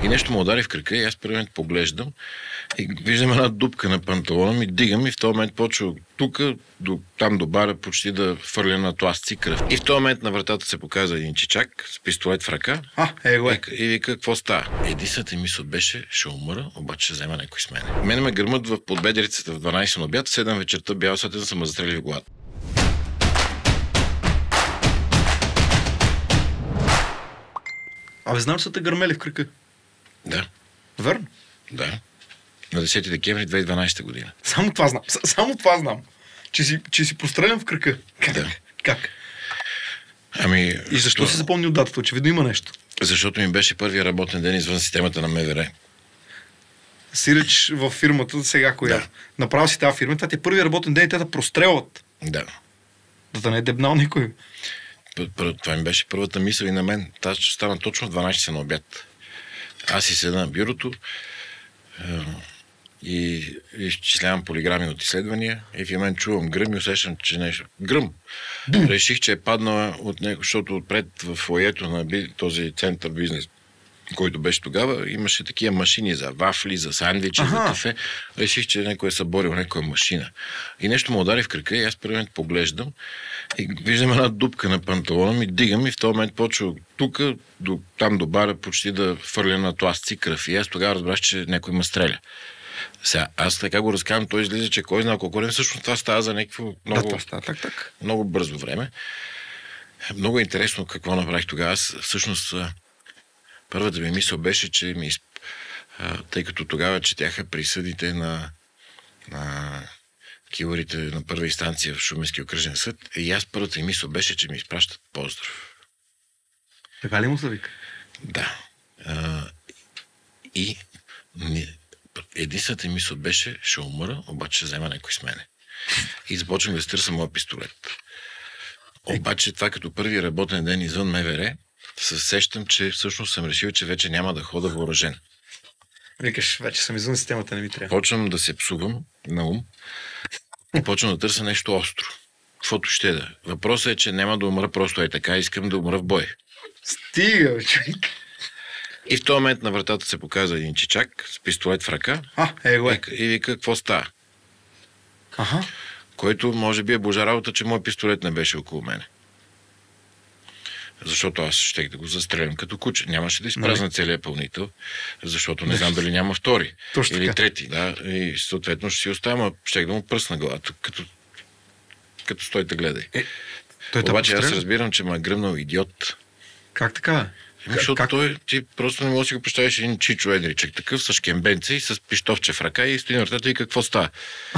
И нещо му удари в крака и аз първи момент поглеждам и виждам една дупка на панталона ми, дигам и в този момент почва тук, там до бара почти да фърля на тласци кръв. И в този момент на вратата се показа един чичак с пистолет в ръка и вика, какво става? Единствената мисъл беше, ще умра, обаче ще взема някой с мене. Мене ме гърмат в подбедрицата в 12 на обяд, 7 вечерта бял сатен съм ме застрелили в главата. Абе, знам, че са те гърмели в кръка. Да. Верно? Да. На 10 декември 2012 година. Само това знам. Само това знам. Че си прострелян в кръка. Как? Ами... И защо си запомнил датата? Очевидно има нещо. Защото ми беше първия работен ден извън системата на МВР. Сиреч във фирмата сега коя? Да. Направил си тази фирма, това ти е първия работен ден и те да прострелват. Да. Да не е дебнал никой. Това ми беше първата мисъл и на мен. Тази ще стана точно 12 на обяд. Аз си седа на бюрото и изчислявам полиграми от изследвания и в момент чувам гръм и усещам, че нещо... Гръм! Реших, че е паднала от него, защото отпред в фоайето на този център бизнес, който беше тогава, имаше такива машини за вафли, за сандвичи, за кафе. Реших, че някой е съборил някоя машина. И нещо му удари в крака и аз първи момент поглеждам и виждам една дупка на панталона ми, дигам и в този момент почва тук, там до бара почти да фърля на тласци кръв. И аз тогава разбрах, че някой ме стреля. Сега, аз така го разказвам, той излиза, че кой знае колко време, всъщност това става за някакво много бързо време. Много интересно какво направих тогава. Аз всъщност първата ми мисъл беше, че тъй като тогава четяха присъдите на килърите на първа инстанция в Шуменския окръжен съд, и аз първата ми мисъл беше, че ми изпращат поздрав. Така ли му се вика? Да. Единствената мисъл беше, ще умра, обаче ще взема някой с мене. И започвам да стърся моя пистолет. Обаче това като първи работен ден извън МВР, се сещам, че всъщност съм решил, че вече няма да хода въоръжен. Викаш, вече съм извън системата, не ми трябва. Почвам да се псувам на ум и почвам да търся нещо остро. Каквото ще да. Въпросът е, че няма да умра просто е така, искам да умра в бой. Стига, човек. И в този момент на вратата се показа един чичак с пистолет в ръка и вика, какво става? Което може би е божа работа, че мой пистолет не беше около мене. Защото аз щех да го застрелям като куче. Нямаше да изпразна целият пълнител, защото не знам дали няма втори или трети. Да? И съответно ще си оставя, щех да му пръсна главата, като стой да гледай. Обаче аз разбирам, че ме е гръмнал идиот. Как така? Защото ти просто не можеш да си го представиш един чичо едричък, такъв с шкембенце и с пищовче в ръка и стои на вратата и какво става?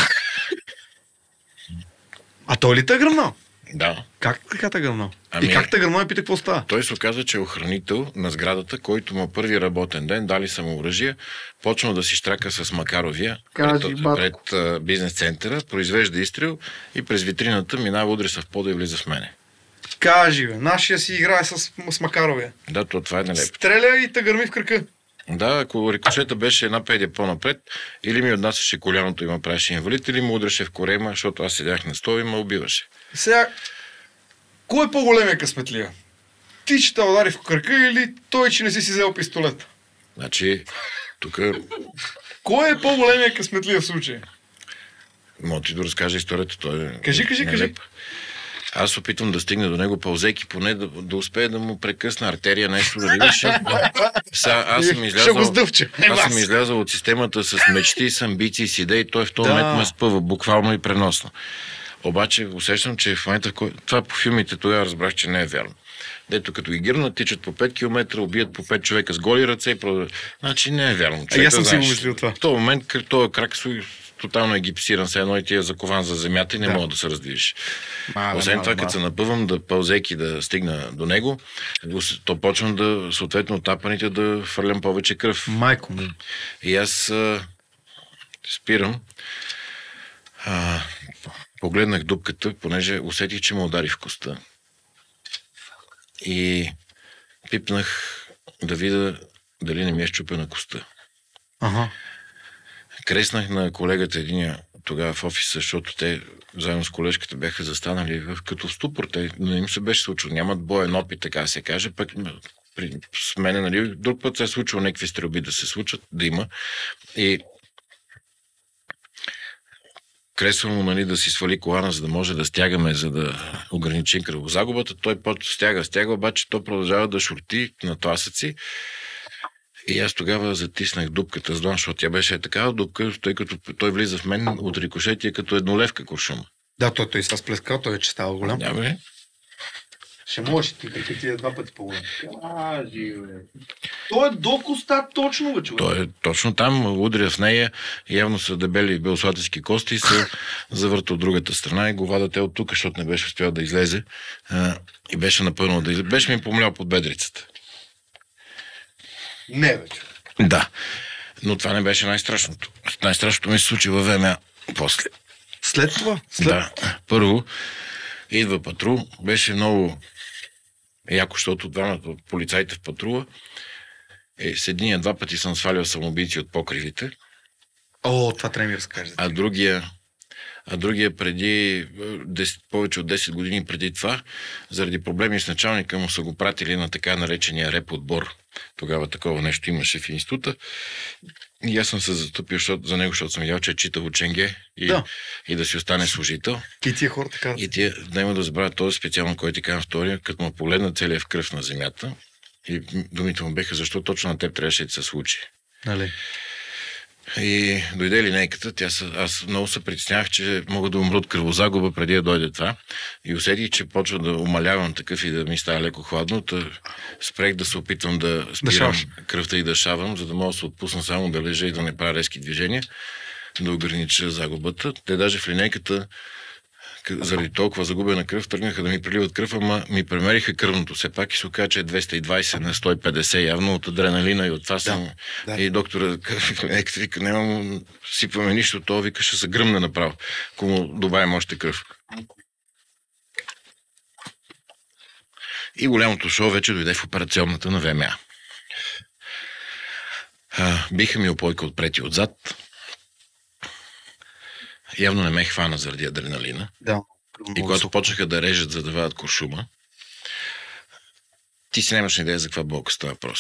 А той ли те е гръмнал? Да. Как така те гръмнал? И как те гръмнал и пита какво става? Той се оказа, че е охранител на сградата, който му първи работен ден, дали са му оръжие, почнал да си штрака с Макаровия пред бизнес центъра, произвежда изстрел и през витрината минава удреса в пода и влиза в мене. Кажи, бе, нашия си играе с Макаровия. Да, това е нелепо. Стреля и те гърми в кръка. Да, ако рикошета беше една педия по-напред, или ми отнасяше коляното и ме правеше инвалид, или му удреше в корема, защото аз седях на стола и ме убиваше. Сега, кой е по-големия късметлия? Ти, че те удари в кръка или той, че не си взел пистолет? Значи, тук... Кой е по-големия късметлия в случая? Мога ти да разкажа историята. Кажи. Аз опитвам да стигна до него, пълзейки поне да успея да му прекъсна артерия, нещо да видиш. Аз съм излязал от системата с мечти, с амбиции, с идеи, той в този момент ме спъва, буквално и преносно. Обаче усещам, че в момента, това по филмите тогава разбрах, че не е вярно. Дето като ги гирнат, тичат по 5 км, убият по 5 човека с голи ръце и продължат. Значи не е вярно. Аз съм си го мислил това. В този момент, този крак тотално е гипсиран, все едно и ти е закован за земята и не мога да се раздвижиш. Освен това, като се напъвам да пълзейки да стигна до него, то почвам да, съответно, от тапаните да фърлям повече кръв. Майко. И аз спирам. Погледнах дупката, понеже усетих, че ме удари в коста. И пипнах да видя дали не ми е счупена коста. Креснах на колегата единия тогава в офиса, защото те заедно с колежката бяха застанали като в ступор. Те не им се беше случило. Нямат боен опит, така да се каже. Пък с мене, нали, друг път се е случило някакви стрелби да се случат, да има. И кресва му, нали, да си свали колана, за да може да стягаме, за да ограничим кръвозагубата. Той стяга, обаче то продължава да шурти на тласъци. И аз тогава затиснах дупката с длан, защото тя беше такава дупка, тъй като той влиза в мен от рикошетия като еднолевка куршума. Да, той сега сплескал, той е че става голям. Да, бе. Ще можеш ти, като ти е 2 пъти по-голям. Той е до коста точно, бе, човек. Той е точно там, удря в нея, явно са дебели белослатиски кости и се завърта от другата страна и го вада те от тук, защото не беше успял да излезе. И беше напълно да излезе. Беше ми помлял под бедрицата. Не, вече. Да, но това не беше най-страшното. Най-страшното ми се случи във ВМА после. След това? Да, първо идва патрул, беше много яко, защото двамата полицаите в патрула с единия 2 пъти съм свалял самоубийци от покривите. О, това трябва да ми разкажеш. А другия преди повече от 10 години преди това, заради проблеми с началника му са го пратили на така наречения реп отбор. Тогава такова нещо имаше в института. И аз съм се застъпил за него, защото съм видял, че е читал ученге и да си остане служител. И тия хора така. И тия, няма да забравя този специално, който ти казвам втория, като му погледна целия в кръв на земята. И думите му беха, защо точно на теб трябваше да се случи. Нали? И дойде линейката, аз много се притеснявах, че мога да умра от кръвозагуба преди да дойде това. И усетих, че почва да умалявам такъв и да ми става леко хладно. Спрех да се опитвам да спирам кръвта и да шавам, за да мога да се отпусна само да лежа и да не правя резки движения, да огранича загубата. Те даже в линейката, заради толкова загубена кръв, тръгнаха да ми преливат кръв, ама ми премериха кръвното все пак и се оказа, че е 220 на 150 явно от адреналина и от това съм. Да. И доктора вика, няма сипваме нищо, то вика, ще се гръмне направо, ако му добавим още кръв. И голямото шоу вече дойде в операционната на ВМА. Биха ми опойка отпред и отзад. Явно не ме хвана заради адреналина. Да. И когато почнаха да режат, за да вадят куршума, ти си нямаш идея за каква болка става въпрос.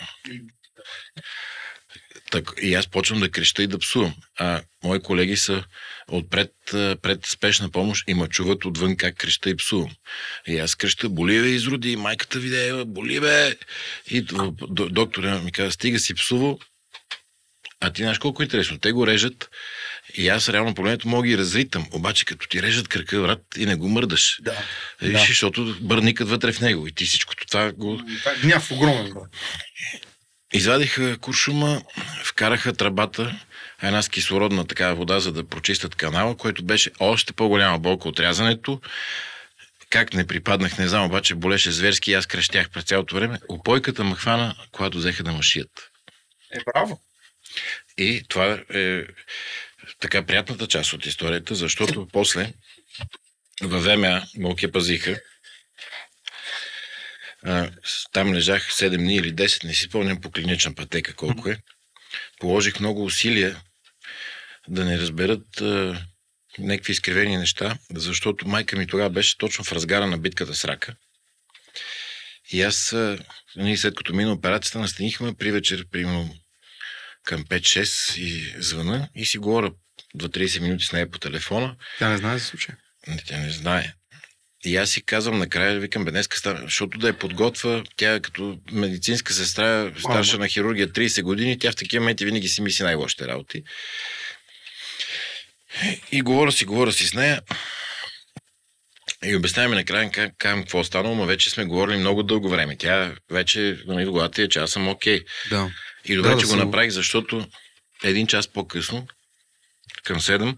И аз почвам да креща и да псувам. А мои колеги са пред спешна помощ и ме чуват отвън как креща и псувам. И аз креща, боли бе, изроди, и майката видея, боли бе. И доктора ми каза, стига си псувал. А ти знаеш колко е интересно. Те го режат и аз реално погледнато мога ги разритам. Обаче като ти режат кръка, брат, и не го мърдаш. Да. Виж, защото бърникът вътре в него. И ти всичкото това го... Гняв огромен, брат. Извадиха куршума, вкараха тръбата, една с кислородна такава вода, за да прочистят канала, което беше още по-голяма болка от рязането. Как не припаднах, не знам, обаче болеше зверски и аз крещях през цялото време. Опойката ме хвана, когато взеха да ме шият. Браво! И това е така приятната част от историята, защото после във ВМА ме пазиха. Там лежах 7 дни или 10, не си спомням по клинична пътека колко е. Положих много усилия да не разберат някакви изкривени неща, защото майка ми тогава беше точно в разгара на битката с рака. И аз, ние след като мина операцията, настанихме при вечер, примерно към 5-6 и звъна и си говоря 2-30 минути с нея по телефона. Тя не знае за случая? Тя не знае. И аз си казвам накрая, викам, днеска става, защото да я подготвя, тя като медицинска сестра, старша на хирургия 30 години, тя в такива моменти винаги си мисли най-лошите работи. И говоря си с нея и обясняваме накрая какво е станало, но вече сме говорили много дълго време. Тя вече в главата е, че аз съм окей. Да. И добре, че го направих, защото един час по-късно, към 7,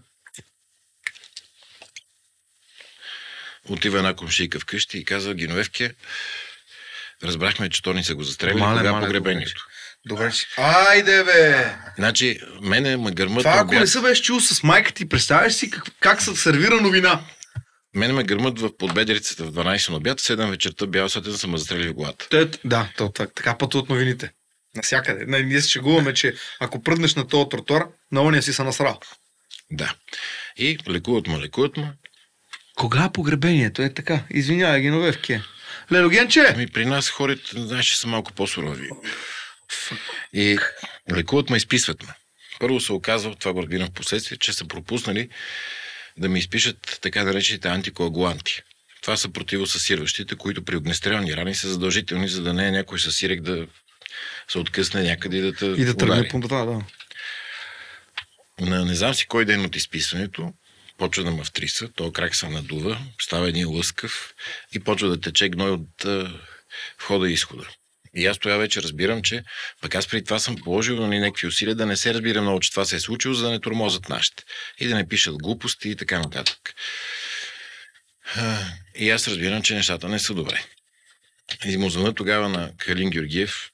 отива една комшийка вкъщи и казва, Геновевке, разбрахме, че то ни са го застрелили, кога погребението. Добре. Айде, бе! Значи, мене ме гърмат... Това, ако не се беше чул с майка ти, представяш си как се сервира новина? Мене ме гърмат в подбедрицата в 12 на обяд, 7 вечерта бял сатен са ме застрелили в главата. Да, така пътуват новините. Насякъде. Ние се шегуваме, че ако пръднеш на този тротуар, на ония си се насрал. Да. И лекуват ме. Кога погребението? Е така. Извинявай, Геновевке. Лелогенче! Ами при нас хората, знаеш, че са малко по-сурови. И лекуват ме, изписват ме. Първо се оказва, това го разбирам в последствие, че са пропуснали да ми изпишат така наречените антикоагуланти. Това са противосъсирващите, които при огнестрелни рани са задължителни, за да не е някой съсирек да се откъсне някъде и да те И да тръгне по това, да. Не знам си кой ден от изписването почва да ме втриса, този крак се надува, става един лъскав и почва да тече гной от входа и изхода. И аз тогава вече разбирам, че пък аз преди това съм положил някакви усилия да не се разбира много, че това се е случило, за да не тормозят нашите. И да не пишат глупости и така нататък. И аз разбирам, че нещата не са добре. И му звъна тогава на Калин Георгиев.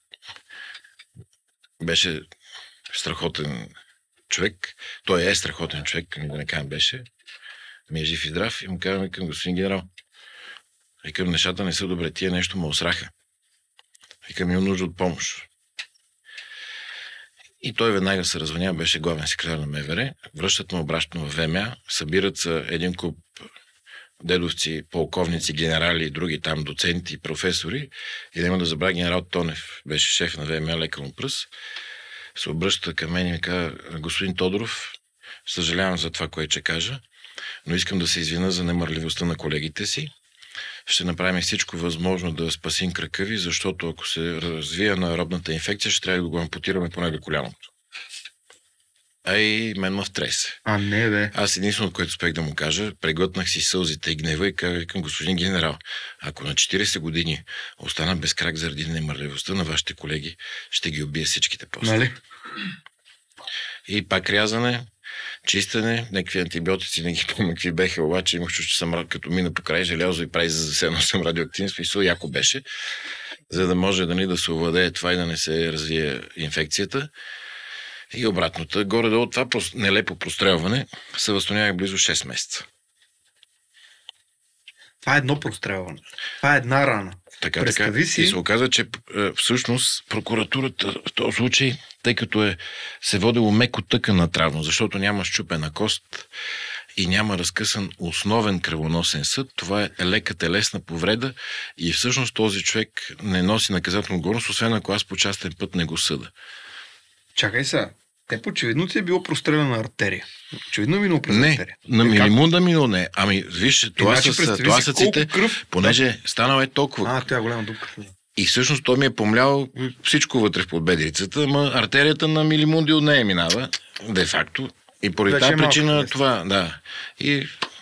Беше страхотен човек. Той е страхотен човек, да не кажем беше. Ми е жив и здрав. И му казвам към господин генерал. Викам, нещата не са добре. Тия нещо ме осраха. Викам, имам нужда от помощ. И той веднага се развъня, беше главен секретар на МВР. Връщат ме обратно в ВМА. Събират се един куп дедовци, полковници, генерали и други там доценти, професори. И да има да забравя генерал Тонев. Беше шеф на ВМА, лекар му пръс. Се обръща към мен и ми каза, господин Тодоров, съжалявам за това, което ще кажа, но искам да се извина за немърливостта на колегите си. Ще направим всичко възможно да спасим крака ви, защото ако се развие анаеробната инфекция, ще трябва да го ампутираме поне до коляното. А и мен ме втресе. Не, бе. Аз единственото, което успех да му кажа, преглътнах си сълзите и гнева и казах към господин генерал, ако на 40 години остана без крак заради немърливостта на вашите колеги, ще ги убие всичките после. Нали? И пак рязане, чистене, някакви антибиотици, не ги помня какви беха, обаче имах чувство, че съм като мина покрай желязо и прави за заседно съм радиоактивен, смисъл яко беше, за да може да се овладее това и да не се развие инфекцията. И обратното. Горе-долу това нелепо прострелване се възстановява близо 6 месеца. Това е едно прострелване. Това е една рана. Така. И се оказа, че всъщност прокуратурата в този случай, тъй като се водило меко тъкана травма, защото няма счупена кост и няма разкъсан основен кръвоносен съд, това е лека телесна повреда и всъщност този човек не носи наказателна отговорност, освен ако аз по частен път не го съда. Чакай сега. Те очевидно ти е било прострелена артерия. Очевидно е минало през артерия. Не, на милимун да минало не. Ами, виж, това са тласъците, понеже станала толкова. Тя е голяма дупка. И всъщност той ми е помлял всичко вътре в подбедрицата, ама артерията на милимунди от нея минава, де-факто. И поради тази причина това, да. И